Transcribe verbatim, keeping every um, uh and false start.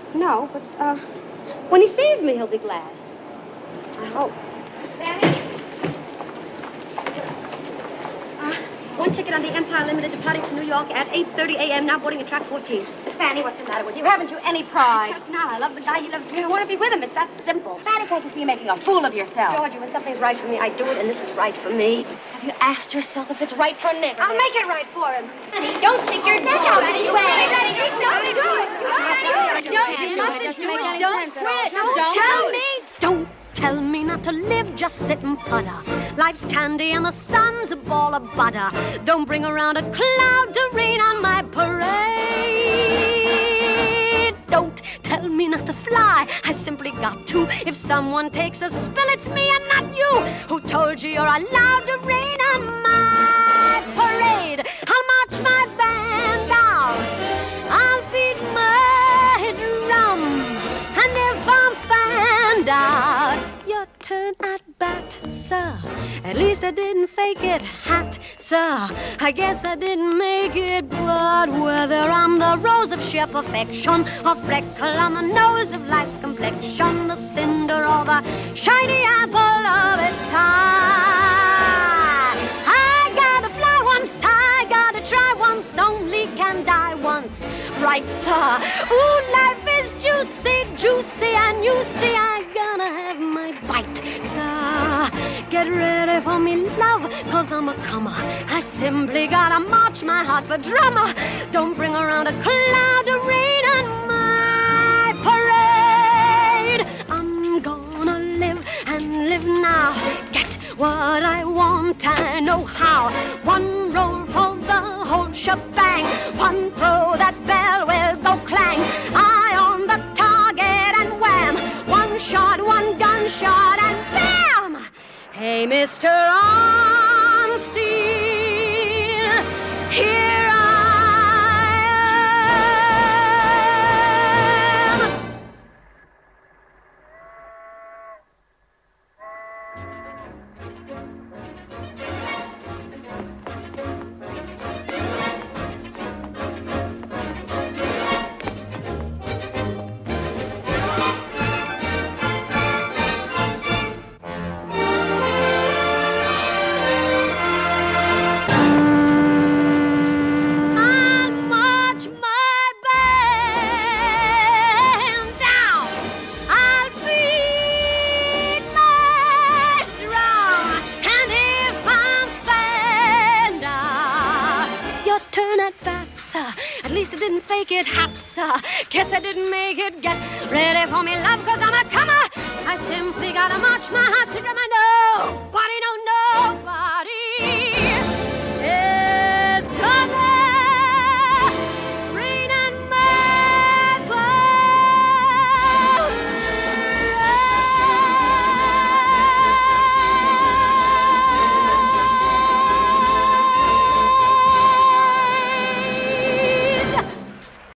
No, but, uh, when he sees me, he'll be glad. I hope. Fanny? Uh, one ticket on the Empire Limited departing from New York at eight thirty a m Now boarding at track fourteen. Fanny, what's the matter with you? Haven't you any pride? That's not. I love the guy. He loves me. I want to be with him. It's that simple. Fanny, can't you see you're making a fool of yourself? Georgie, when something's right for me, I do it, and this is right for me. Have you asked yourself if it's right for Nick? I'll make it right for him. Fanny, don't stick your neck out this way. Don't do it. Don't do it. Don't do it. Don't quit. Don't tell me. Don't tell me not to live, just sit and putter. Life's candy and the sun's a ball of butter. Don't bring around a cloud to rain on my parade. Don't tell me not to fly, I simply got to. If someone takes a spill, it's me and not you. Who told you you're allowed to rain on my parade? I'll march my band out, I'll beat my drum, and if I'm found out, your turn at bat, sir. At least I didn't fake it, hat, sir. I guess I didn't make it, but whether I'm the rose of sheer perfection or freckle on the nose of life's complexion, the cinder or the shiny apple of its eye, I gotta fly once, I gotta try once, only can die once, right, sir? Ooh, life is juicy, juicy, and you see I gonna have my bite, sir. Get ready for me, love, cause I'm a comer. I simply gotta march, my heart's a drummer. Don't bring around a cloud to rain on my parade. I'm gonna live and live now. Get what I want, I know how. One roll for the whole shebang. One throw, that bell will go clang. Eye on the target and wham. One shot, one gunshot and bam! Hey, Mister Ornstein, here I am. At least I didn't fake it, hat, sir. Guess I didn't make it. Get ready for me, love, cause I'm a comer. I simply gotta march my heart to drum and